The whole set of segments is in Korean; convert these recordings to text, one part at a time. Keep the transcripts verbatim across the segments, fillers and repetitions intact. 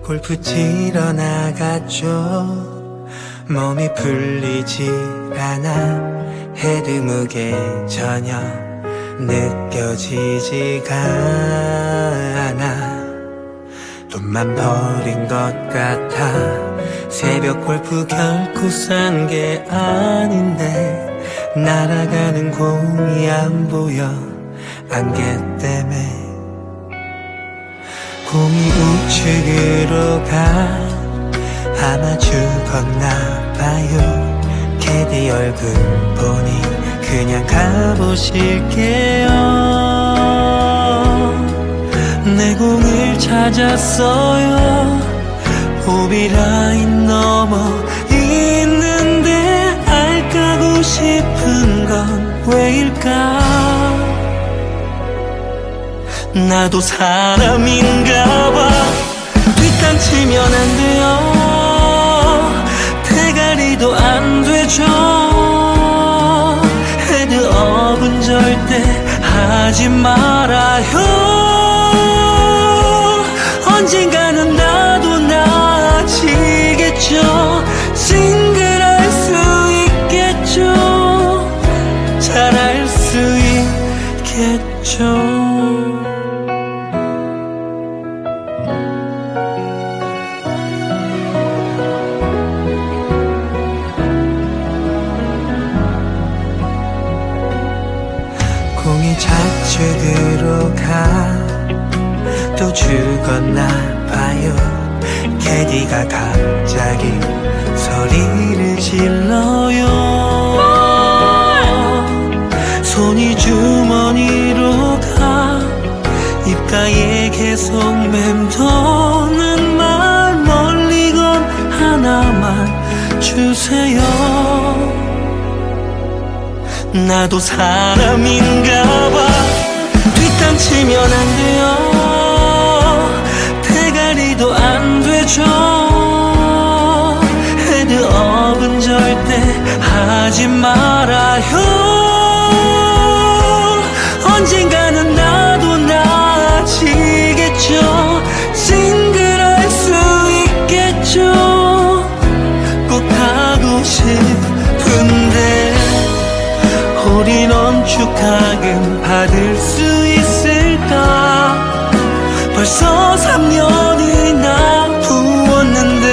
골프 치러 나갔죠. 몸이 풀리지 않아 헤드무게 전혀 느껴지지가 않아. 돈만 버린 것 같아. 새벽 골프 결코 싼 게 아닌데 날아가는 공이 안 보여 안개 때문에. 공이 우측으로 가 아마 죽었나 봐요. 캐디 얼굴 보니 그냥 가보실게요. 내 공을 찾았어요. 오비라인 넘어 있는데 알까고 싶은 건 왜일까? 나도 사람인가 봐. 뒷땅 치면 안 돼요. 대가리도 안 되죠. 헤드업은 절대 하지 말아요. 언젠가는 나도 나아지겠죠. 싱글할 수 있겠죠. 잘할 수 있겠죠. 공이 좌측으로 가 또 죽었나 봐요. 캐디가 갑자기 소리를 질러요. 손이 주머니로 가 입가에 계속 맴도는 말 멀리 건 하나만 주세요. 나도 사람인가 봐. 뒷땅 치면 안 돼요. 대가리도 안 되죠. 헤드업은 절대 하지 말아요. 언젠가는 나도 나아지겠죠. 싱글할 수 있겠죠. 꼭 하고 싶은데 홀인원 축하금 받을 수 있을까? 벌써 삼 년이나 부었는데.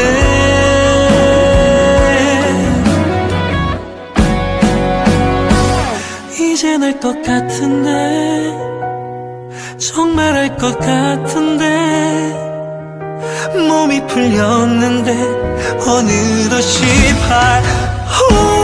이젠 알 것 같은데 정말 알 것 같은데 몸이 풀렸는데 어느덧 십팔 호